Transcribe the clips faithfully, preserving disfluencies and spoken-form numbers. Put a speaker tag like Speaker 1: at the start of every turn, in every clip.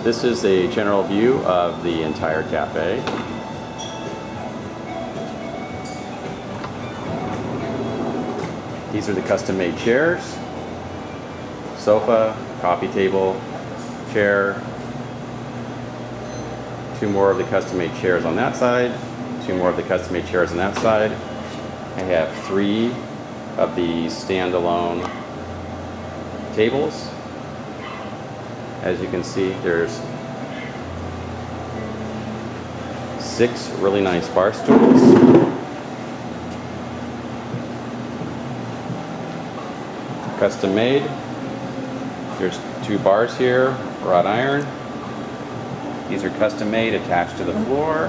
Speaker 1: This is a general view of the entire cafe. These are the custom-made chairs, sofa, coffee table, chair, two more of the custom-made chairs on that side, two more of the custom-made chairs on that side. I have three of the standalone tables. As you can see, there's six really nice bar stools. Custom made. There's two bars here, wrought iron. These are custom made, attached to the floor.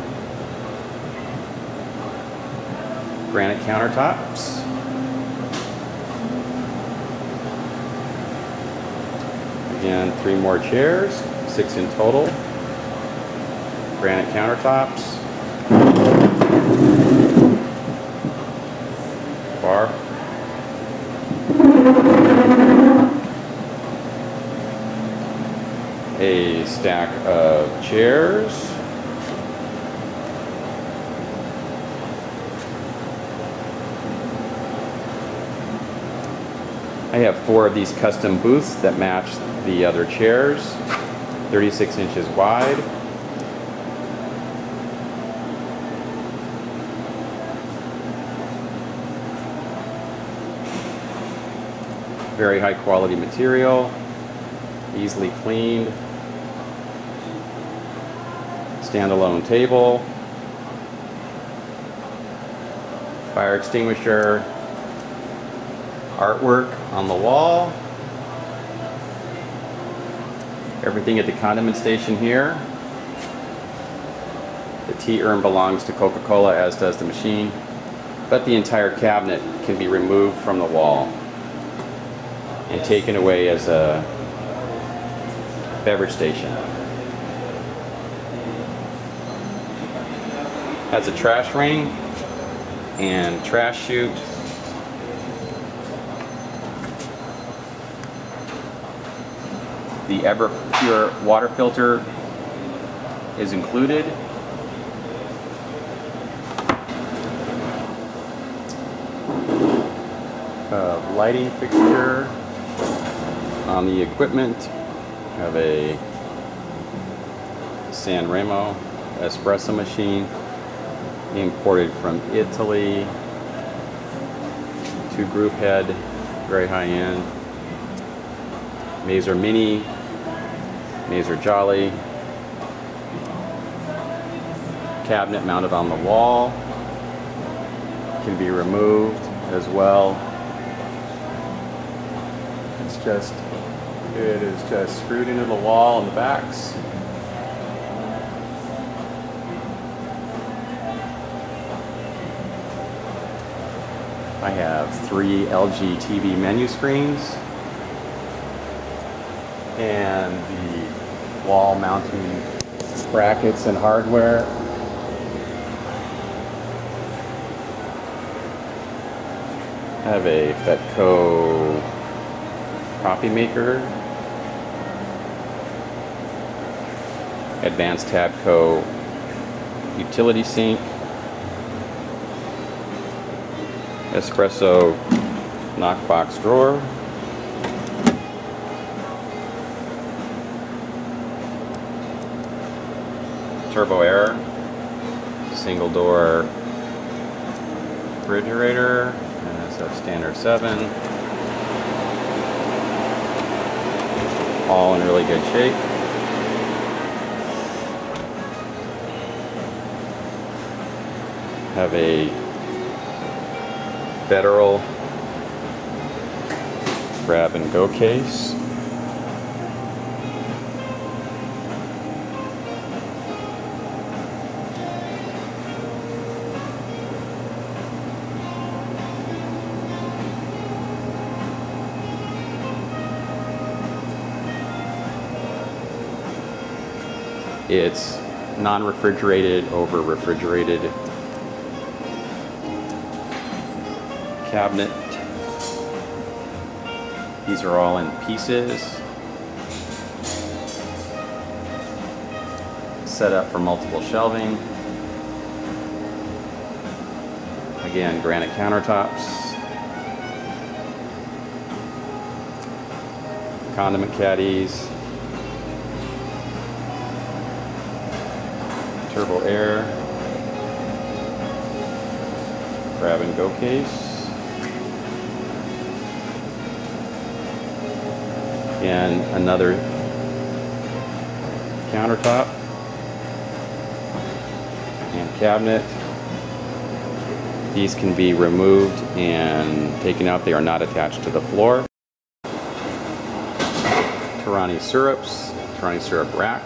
Speaker 1: Granite countertops. Again, three more chairs, six in total. Granite countertops. Bar. A stack of chairs. I have four of these custom booths that match the other chairs, thirty-six inches wide. Very high quality material, easily cleaned. Standalone table, fire extinguisher, artwork on the wall. Everything at the condiment station here. The tea urn belongs to Coca-Cola, as does the machine, but the entire cabinet can be removed from the wall and taken away as a beverage station. Has a trash ring and trash chute. The ever pure water filter is included. A lighting fixture on the equipment. Have a San Remo Espresso machine, imported from Italy. Two group head, very high end. Mazer Mini, Mazer Jolly. Cabinet mounted on the wall. Can be removed as well. It's just, it is just screwed into the wall on the backs. I have three L G T V menu screens and the wall mounting brackets and hardware. I have a Fedco coffee maker, advanced Tabco utility sink, Espresso knockbox drawer, turbo air, single door refrigerator, and it's a standard seven, all in really good shape. Have a Federal grab and go case. It's non-refrigerated over refrigerated cabinet. These are all in pieces. set up for multiple shelving. Again, granite countertops. Condiment caddies. Turbo air. Grab and go case. Again, another countertop and cabinet. These can be removed and taken out. They are not attached to the floor. Torani syrups, Torani syrup rack.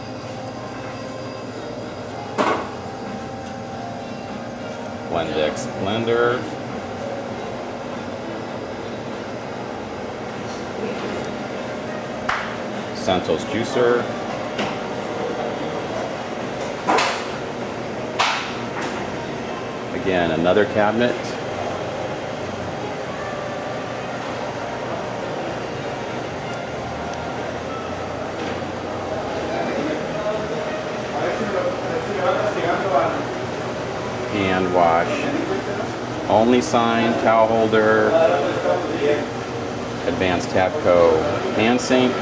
Speaker 1: Blendex Blender. Santos Juicer. Again, another cabinet. Hand wash only sign, towel holder, advanced Fedco hand sink.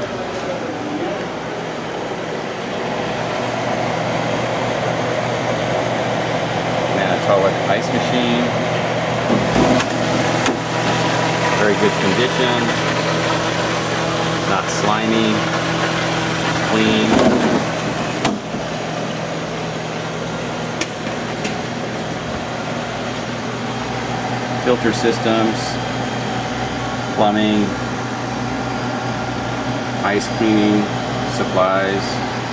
Speaker 1: Manitowic Ice Machine, very good condition, not slimy, clean. Filter systems, plumbing, ice cleaning supplies.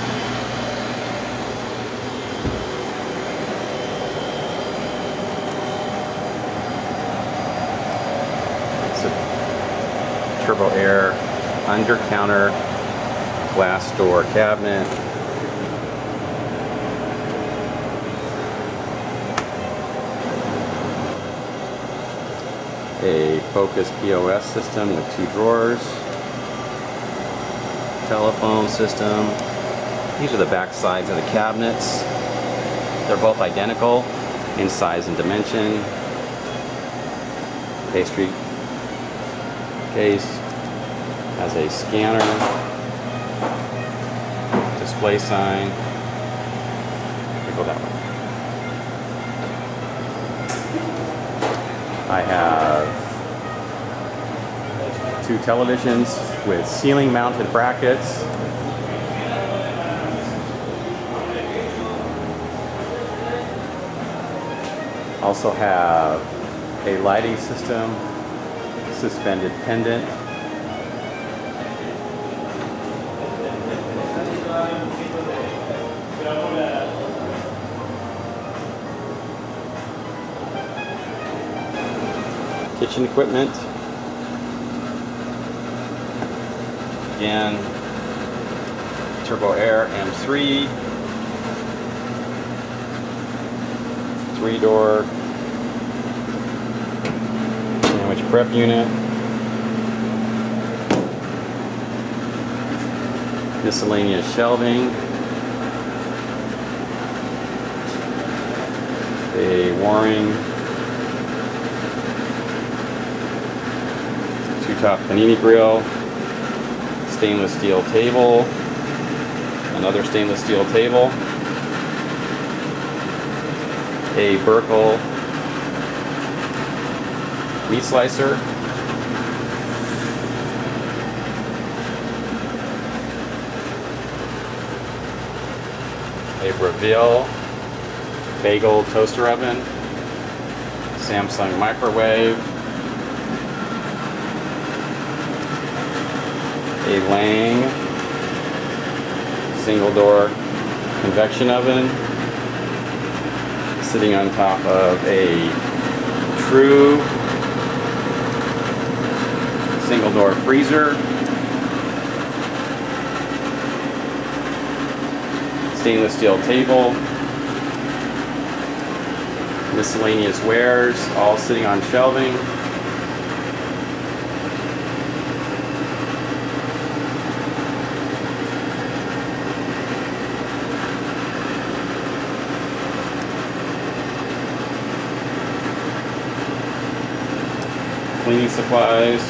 Speaker 1: It's a turbo air Undercounter glass door cabinet. A Focus P O S system with two drawers. Telephone system. These are the back sides of the cabinets. They're both identical in size and dimension. Pastry case has a scanner, display sign. Go that way. I have two televisions with ceiling mounted brackets. Also have a lighting system, suspended pendant. Kitchen equipment. Again, turbo air M three, three door sandwich prep unit, miscellaneous shelving, a Waring two-top panini grill, stainless steel table, another stainless steel table, a Burkle meat slicer, a Breville bagel toaster oven, Samsung microwave, a Lang single door convection oven sitting on top of a True single door freezer, stainless steel table, miscellaneous wares all sitting on shelving. cleaning supplies.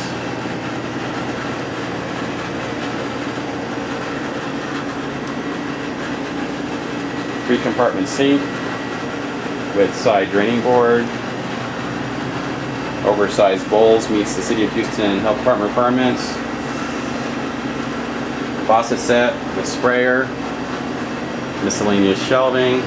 Speaker 1: Three compartment sink with side draining board. Oversized bowls meets the City of Houston Health Department requirements. Faucet set with sprayer. Miscellaneous shelving.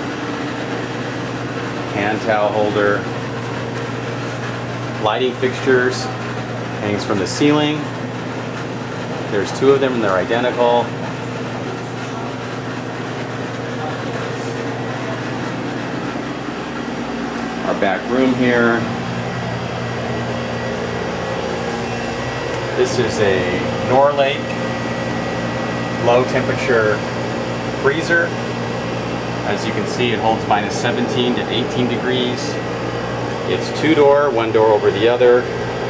Speaker 1: Hand towel holder. Lighting fixtures. Hangs from the ceiling. There's two of them and they're identical. Our back room here. This is a Norlake low temperature freezer. As you can see, it holds minus seventeen to eighteen degrees. It's two door, one door over the other.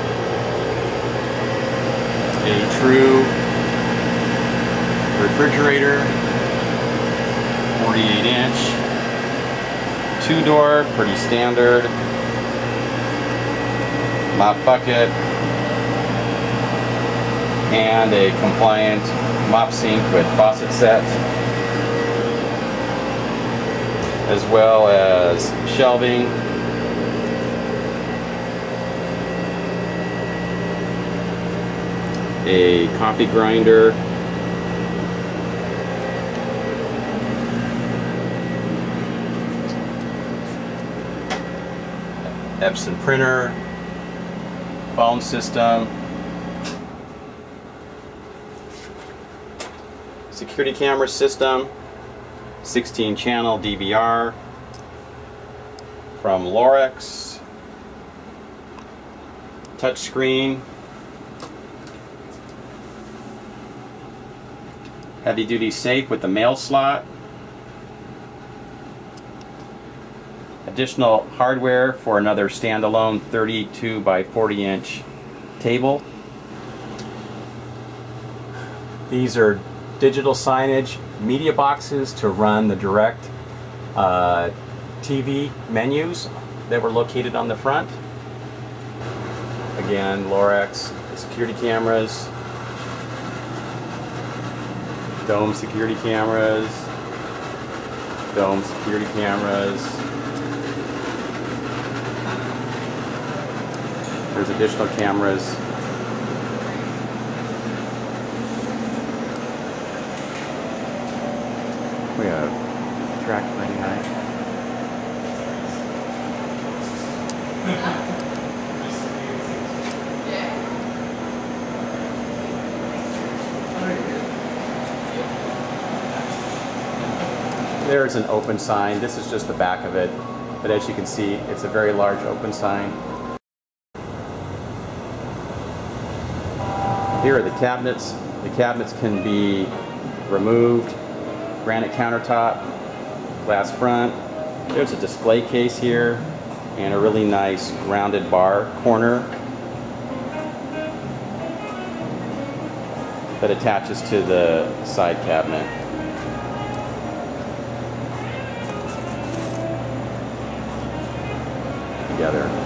Speaker 1: A true refrigerator, forty-eight inch. Two door, pretty standard. Mop bucket. And a compliant mop sink with faucet set. As well as shelving. A coffee grinder. Epson printer, phone system, security camera system, sixteen channel D V R from Lorex, touchscreen, heavy duty safe with the mail slot. Additional hardware for another standalone thirty-two by forty inch table. These are digital signage media boxes to run the direct uh, T V menus that were located on the front. Again, Lorex security cameras, dome security cameras, dome security cameras. There's additional cameras. We have track pretty high. There's an open sign. This is just the back of it, but as you can see, it's a very large open sign. Here are the cabinets. The cabinets can be removed. Granite countertop, glass front. There's a display case here and a really nice rounded bar corner that attaches to the side cabinet. Together.